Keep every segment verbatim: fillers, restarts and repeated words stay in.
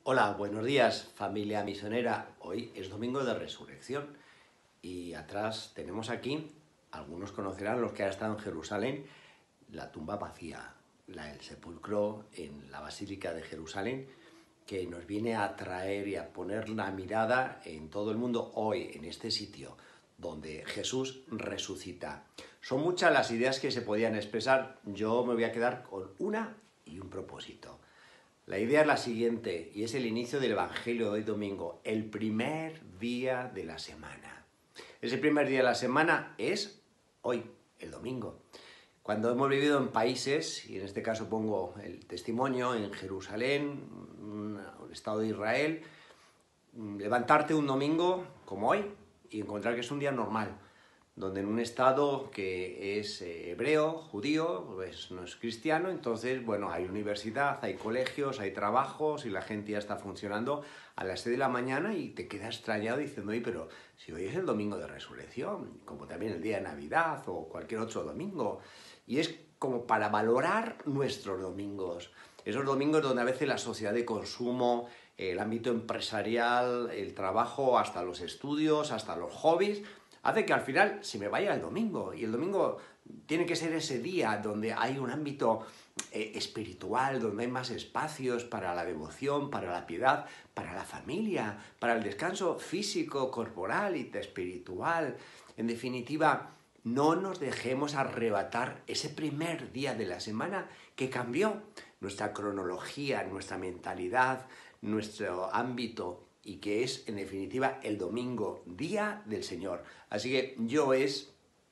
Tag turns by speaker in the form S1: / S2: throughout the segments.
S1: Hola, buenos días, familia misionera. Hoy es domingo de resurrección y atrás tenemos aquí, algunos conocerán los que han estado en Jerusalén, la tumba vacía, la, el sepulcro en la Basílica de Jerusalén, que nos viene a traer y a poner la mirada en todo el mundo hoy, en este sitio donde Jesús resucita. Son muchas las ideas que se podían expresar, yo me voy a quedar con una y un propósito. La idea es la siguiente, y es el inicio del Evangelio de hoy domingo, el primer día de la semana. Ese primer día de la semana es hoy, el domingo. Cuando hemos vivido en países, y en este caso pongo el testimonio en Jerusalén, el Estado de Israel, levantarte un domingo como hoy y encontrar que es un día normal, donde en un estado que es hebreo, judío, pues no es cristiano, entonces, bueno, hay universidad, hay colegios, hay trabajos y la gente ya está funcionando a las seis de la mañana y te quedas extrañado diciendo, oye, pero si hoy es el domingo de resurrección, como también el día de Navidad o cualquier otro domingo, y es como para valorar nuestros domingos, esos domingos donde a veces la sociedad de consumo, el ámbito empresarial, el trabajo, hasta los estudios, hasta los hobbies, hace que al final se me vaya el domingo, y el domingo tiene que ser ese día donde hay un ámbito eh, espiritual, donde hay más espacios para la devoción, para la piedad, para la familia, para el descanso físico, corporal y espiritual. En definitiva, no nos dejemos arrebatar ese primer día de la semana que cambió nuestra cronología, nuestra mentalidad, nuestro ámbito, y que es, en definitiva, el domingo, día del Señor. Así que yo es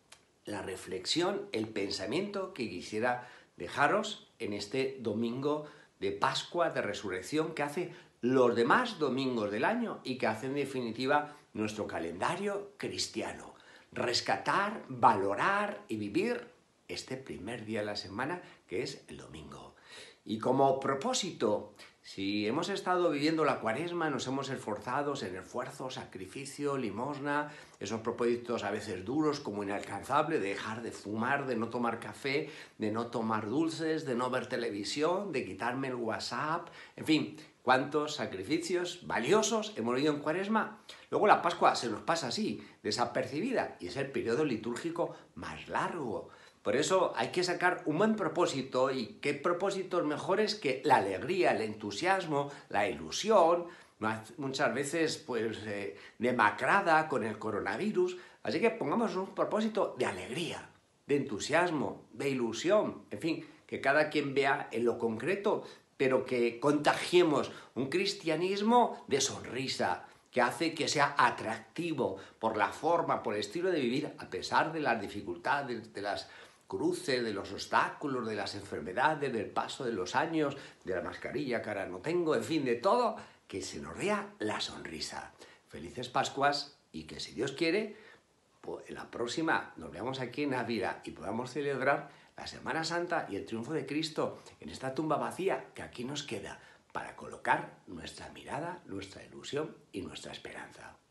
S1: la reflexión, el pensamiento que quisiera dejaros en este domingo de Pascua, de Resurrección, que hace los demás domingos del año y que hace, en definitiva, nuestro calendario cristiano. Rescatar, valorar y vivir este primer día de la semana, que es el domingo. Y como propósito, si hemos estado viviendo la cuaresma, nos hemos esforzado en esfuerzo, sacrificio, limosna, esos propósitos a veces duros como inalcanzable, de dejar de fumar, de no tomar café, de no tomar dulces, de no ver televisión, de quitarme el WhatsApp, en fin, cuántos sacrificios valiosos hemos vivido en cuaresma. Luego la Pascua se nos pasa así, desapercibida, y es el periodo litúrgico más largo. Por eso hay que sacar un buen propósito, y qué propósitos mejores que la alegría, el entusiasmo, la ilusión, muchas veces pues eh, demacrada con el coronavirus. Así que pongamos un propósito de alegría, de entusiasmo, de ilusión, en fin, que cada quien vea en lo concreto, pero que contagiemos un cristianismo de sonrisa, que hace que sea atractivo por la forma, por el estilo de vivir, a pesar de las dificultades, de las cruces, de los obstáculos, de las enfermedades, del paso de los años, de la mascarilla que ahora no tengo, en fin, de todo, que se nos vea la sonrisa. Felices Pascuas, y que si Dios quiere, pues en la próxima nos veamos aquí en Ávila y podamos celebrar la Semana Santa y el triunfo de Cristo en esta tumba vacía que aquí nos queda para colocar nuestra mirada, nuestra ilusión y nuestra esperanza.